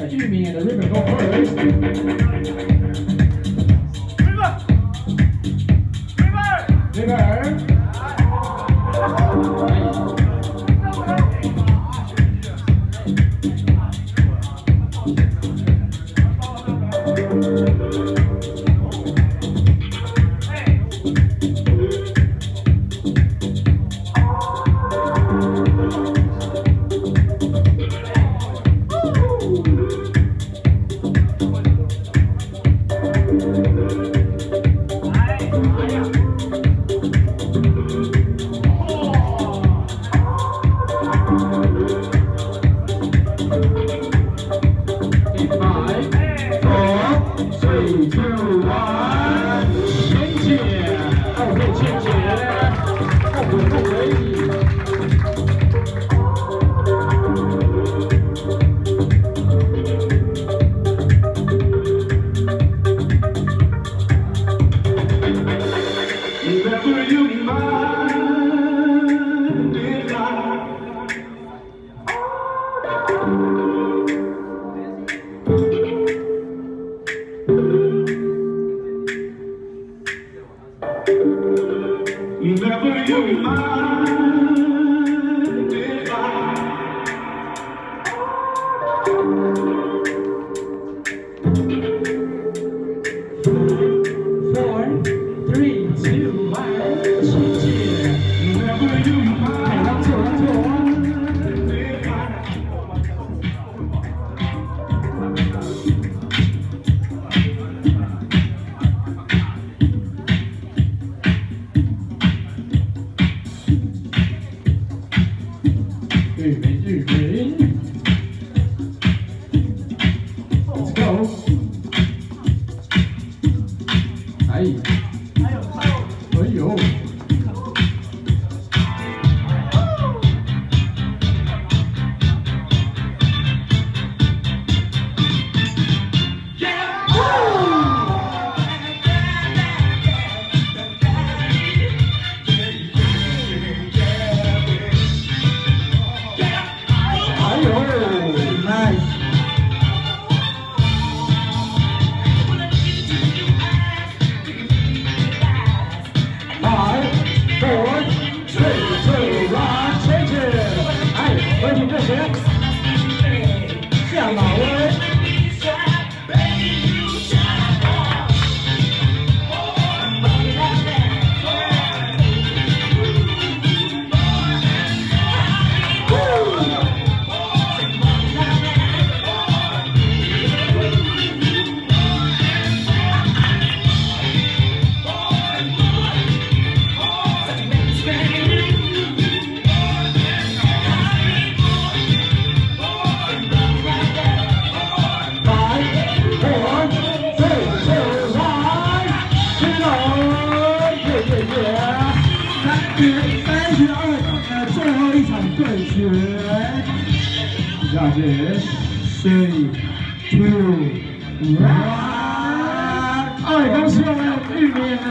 玉米 and the ribbon go first. River. Remember you mind if I 4, 3, 2, 1，谢谢。 Remember you mind 让座，让座。 玉米 ，Let's go！ 哎呦！ 向老威。 最后一场对决，下节 3、2、1，恭喜我们玉米。